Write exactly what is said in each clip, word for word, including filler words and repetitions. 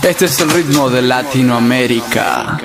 Este es el ritmo de Latinoamérica.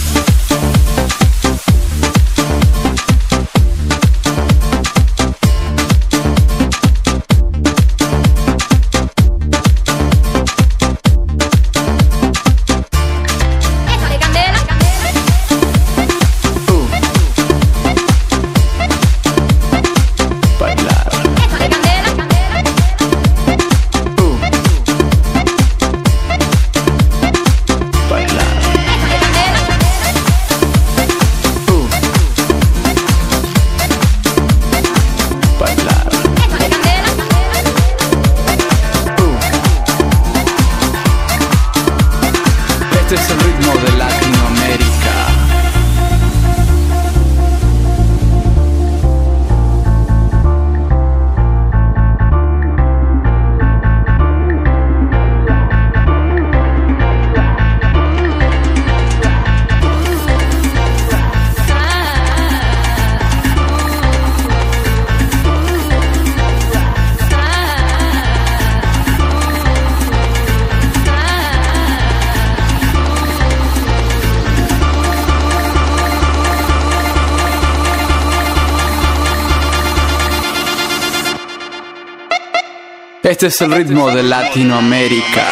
Este es el ritmo de Latinoamérica. Este es el ritmo de Latinoamérica.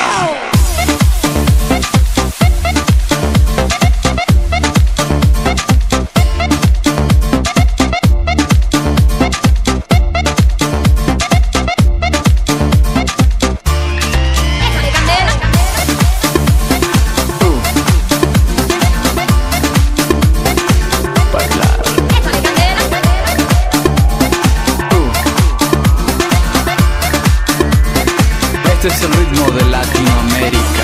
Este es el ritmo de Latinoamérica.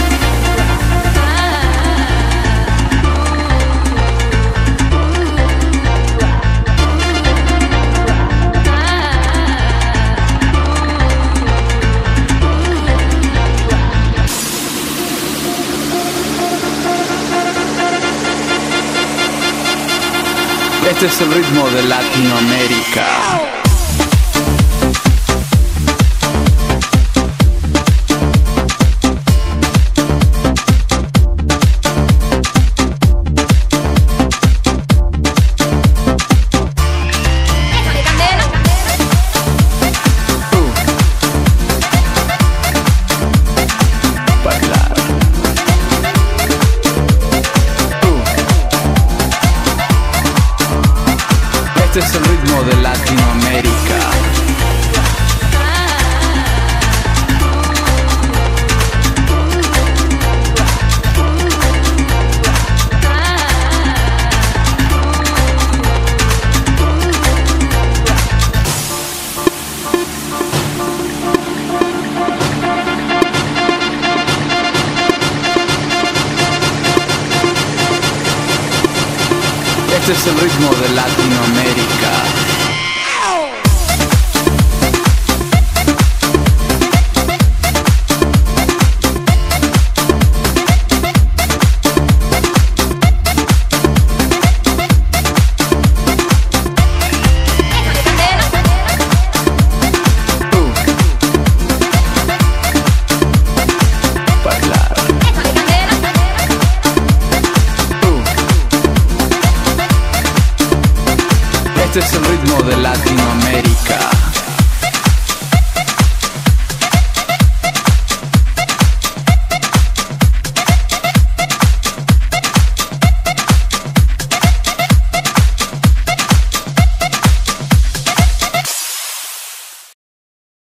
Este es el ritmo de Latinoamérica. Este es el ritmo de Latinoamérica. Este es el ritmo de Latinoamérica. Este es el ritmo de Latinoamérica.